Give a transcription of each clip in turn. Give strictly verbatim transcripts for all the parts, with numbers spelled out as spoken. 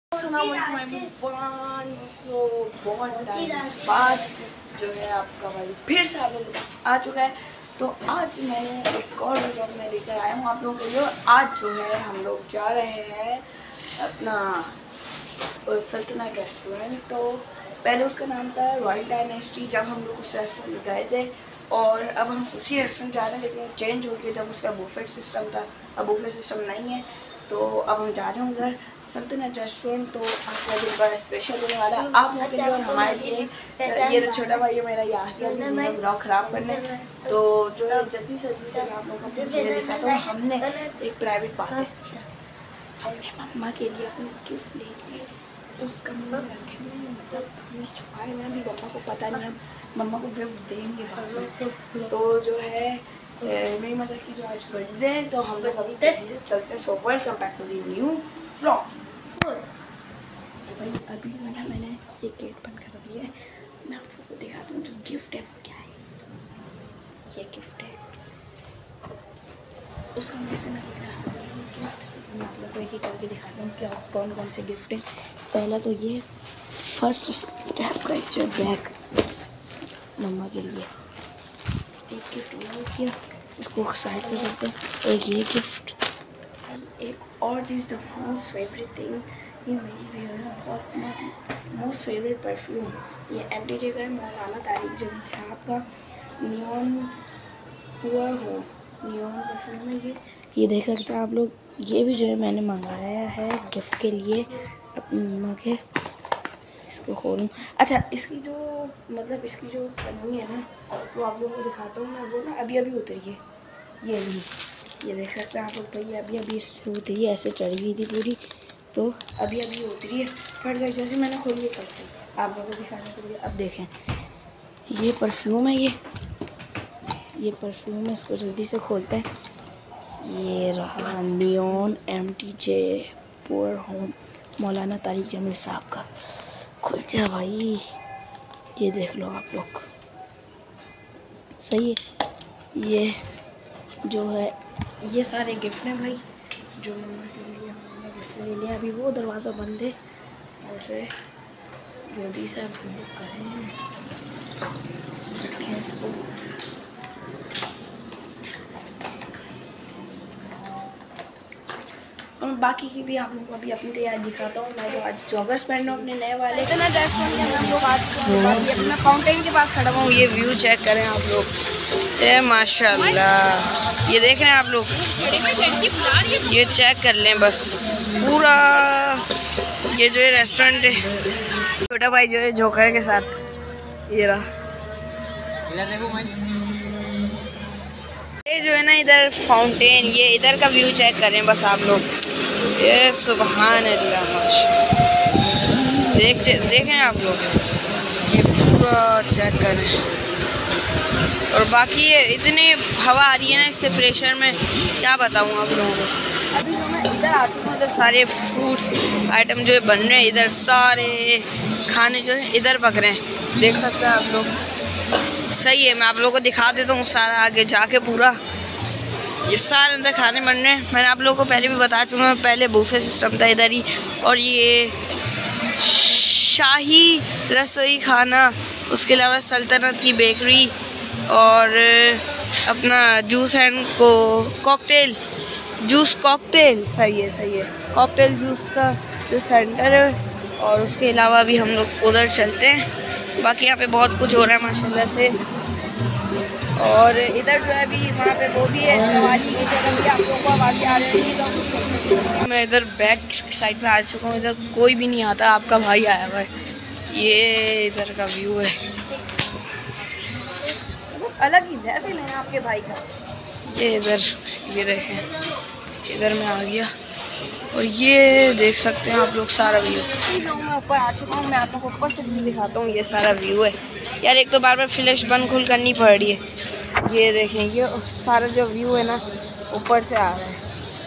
Everyone. सो बहुत time बाद जो है आपका भाई फिर से आप लोगों के पास आ चुका है। तो आज मैंने एक और व्लॉग में लेकर आया हूँ आप लोगों के लिए। आज जो है हम लोग जा रहे हैं अपना सल्तनत रेस्टोरेंट। तो पहले उसका नाम था रॉयल डायनेस्टी, जब हम लोग उस रेस्टोरेंट में गए थे, और अब हम उसी रेस्टोरेंट जा रहे हैं, लेकिन चेंज हो गया। जब उसका बुफेट सिस्टम था, अब बुफेट सिस्टम नहीं है, तो अब हम जा रहे हैं उधर सल्तनत रेस्टोरेंट। तो आज का दिन बड़ा स्पेशल होने वाला है आप लोगों के लिए और हमारे लिए। ये तो छोटा भाई है मेरा, यहाँ गया मेरा ब्लॉग ख़राब करने। तो जो है जल्दी से जल्दी से मैं आप लोगों को चीज़ें दिखाता हूँ। हमने एक प्राइवेट बात है, हमने मम्मा के लिए अपनी गिफ्ट ले ली, उसका मुँह रखे हुए, मतलब हमने छुपाए हुए, अभी मम्मा को पता नहीं, हम मम्मा को गिफ्ट देंगे बाद में। तो जो है मेरी मदर की जो आज बर्थडे है, तो हम लोग अभी जल्दी से चलते हैं। So welcome back to the new vlog. तो भाई अभी मैंने मैंने ये गेट बंद कर दिया है। मैं आपको दिखाता हूँ जो गिफ्ट है वो क्या है। ये गिफ्ट है, उसका वैसे मैं मैं आप लोग को एक ही करके दिखाता हूँ क्या कौन कौन से गिफ्ट है। पहला तो ये फर्स्ट स्टेप का जो बैग मम्मा के लिए, एक गिफ्ट वो किया, इसको साइड पे करते हैं। एक ये गिफ्ट, एक और चीज़ द मोस्ट फेवरेट थिंग, ये मेरी भी है ना बहुत मोस्ट फेवरेट परफ्यूम। ये एंटी जे का है, मौलाना तारिक जमील साहब का neon pour homme neon perfume है ये ये देख सकते हैं आप लोग। ये भी जो है मैंने मंगाया है गिफ्ट के लिए अपनी मम्मा के। इसको खोलूँ, अच्छा इसकी जो मतलब इसकी जो पन्नी है ना, वो आप लोगों को दिखाता हूँ मैं। वो ना अभी अभी उतरी है, ये भी ये देख सकते हैं आप लोग भाई, अभी अभी इससे उतरी है, ऐसे चढ़ी हुई थी पूरी, तो अभी अभी उतरी है। फट गई जैसे मैंने खोली है करते आप लोगों को दिखाने के लिए। अब देखें, ये परफ्यूम है, ये ये परफ्यूम है, इसको जल्दी से खोलते हैं। ये रहा neon M T J pour homme Maulana Tariq Jameel साहब का। खुल जा भाई, ये देख लो आप लोग, सही है। ये जो है ये सारे गिफ्ट हैं भाई जो मम्मा के लिए हमने गिफ्ट ले लिया। अभी वो दरवाज़ा बंद है, ऐसे जल्दी से आप करें रखें इसको। और बाकी की भी आप लोगों को अभी अपनी तैयारी दिखाता हूँ। मैं जो आज जॉगर्स पहन रहा हूँ अपने नए वाले का ना ड्रेस पहन के हम लोग आज अपना फाउंटेन के पास खड़ा हूँ। ये व्यू चेक करें आप लोग, ये माशाल्लाह, ये देख रहे हैं आप लोग, ये चेक कर लें बस पूरा। ये जो है रेस्टोरेंट है, छोटा भाई जो है जोकर के साथ, ये रहा। ये जो है ना इधर फाउंटेन, ये इधर का व्यू चेक करें बस आप लोग। ये सुभान अल्लाह माशाल्लाह, देख देखें आप लोग, ये पूरा चेक करें। और बाकी ये इतनी हवा आ रही है ना इससे प्रेशर में, क्या बताऊँ आप लोगों को। अभी जो मैं इधर आ चुका हूँ, इधर सारे फ्रूट्स आइटम जो है बन रहे हैं, इधर सारे खाने जो है इधर पक रहे हैं, देख सकते हैं आप लोग। सही है, मैं आप लोगों को दिखा देता हूँ सारा आगे जाके पूरा। ये सारे अंदर खाने बन रहे हैं, मैंने आप लोगों को पहले भी बता चुका हूँ, पहले बूफे सिस्टम था इधर ही। और ये शाही रसोई खाना, उसके अलावा सल्तनत की बेकरी, और अपना जूस एंड को कॉकटेल जूस कॉकटेल सही है सही है कॉकटेल जूस का जो सेंटर है। और उसके अलावा भी हम लोग उधर चलते हैं। बाकी यहाँ पे बहुत कुछ हो रहा है माशाल्लाह से। और इधर जो है अभी वहाँ पे वो भी है, सवारी की जगह भी आप लोगों को आवाज़ें आ रही है। मैं इधर बैक साइड पे आ चुका हूँ, इधर कोई भी नहीं आता, आपका भाई आया हुआ है। ये इधर का व्यू है, अलग ही लेवल है आपके भाई का। ये इधर ये देखें, इधर मैं आ गया, और ये देख सकते हैं आप लोग सारा व्यू। मैं ऊपर आ चुका हूँ, मैं आप लोगों को ऊपर से भी दिखाता हूँ। ये सारा व्यू है यार, एक तो बार बार फ्लैश बंद खुल करनी पड़ रही है। ये देखें, ये सारा जो व्यू है ना ऊपर से आ रहा है।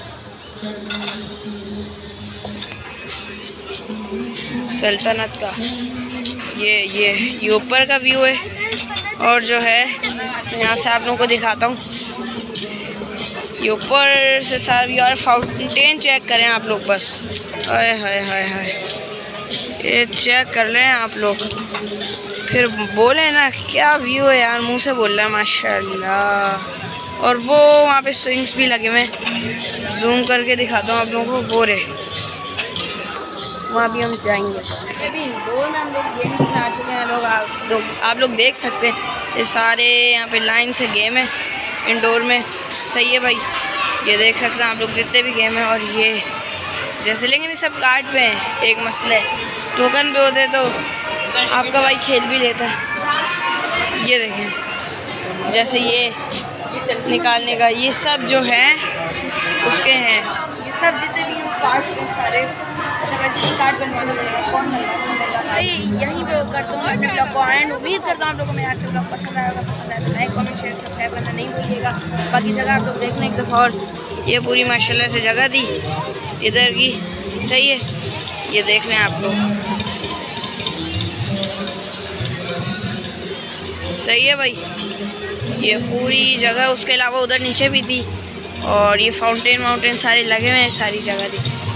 सल्तनत का ये ये ये ऊपर का व्यू है। और जो है यहाँ से आप लोगों को दिखाता हूँ, ये ऊपर से सारा व्यू। और फाउंटेन चेक करें आप लोग बस, हाय हाय हाय हाय, ये चेक कर लें आप लोग, फिर बोले ना क्या व्यू है यार, मुंह से बोल रहा है माशाल्लाह। और वो वहाँ पे स्विंग्स भी लगे हुए, जूम करके दिखाता हूँ आप लोगों को, वो रहे वहाँ भी हम जाएंगे। अभी इंडोर में हम लोग गेम्स में आ चुके हैं लोग, आप लोग आप लोग देख सकते हैं ये सारे यहाँ पे लाइन से गेम है इंडोर में। सही है भाई, ये देख सकते हैं आप लोग जितने भी गेम हैं। और ये जैसे, लेकिन ये सब कार्ड पे हैं, एक मसला है, टोकन पे होते तो आपका भाई खेल भी लेता है। ये देखें, जैसे ये निकालने का, ये सब जो है उसके हैं, ये सब जितने भी कार्ड हैं सारे, कार्ड बनवाना पड़ेगा, कौन बनवाना भाई यहीं पे करता हूँ ब्लॉग को एंड। उम्मीद करता हूँ आप लोगों को मेरा आज का ब्लॉग पसंद आएगा, पसंद आया तो लाइक कमेंट शेयर सब्सक्राइब करना नहीं भूलिएगा। बाकी जगह आप लोग देखना एक दफ़ा, और ये पूरी माशाल्लाह से जगह दी इधर की, सही है, ये देख रहे हैं आप लोग, सही है भाई, ये पूरी जगह। उसके अलावा उधर नीचे भी थी, और ये फाउंटेन वाउंटेन सारे लगे हुए हैं, सारी जगह थी।